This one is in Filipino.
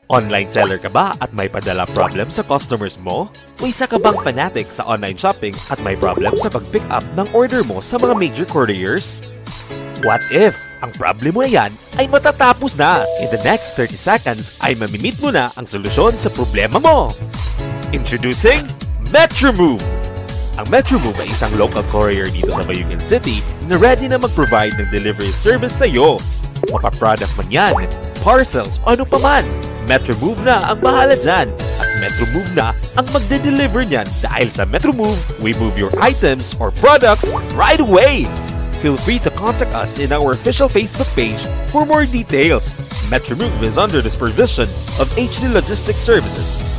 Online seller ka ba at may padala problem sa customers mo? O isa ka bang fanatic sa online shopping at may problem sa pag-pick up ng order mo sa mga major couriers? What if ang problem mo yan ay matatapos na? In the next 30 seconds ay mamimit mo na ang solusyon sa problema mo! Introducing Metromove! Ang Metromove ay isang local courier dito sa Bayugan City na ready na mag-provide ng delivery service sa iyo. Mapa-product man yan, parcels o ano pa man, Metromove na ang bahala dyan at Metromove na ang magde-deliver niyan dahil sa Metromove, we move your items or products right away! Feel free to contact us in our official Facebook page for more details. Metromove is under the supervision of HD Logistics Services.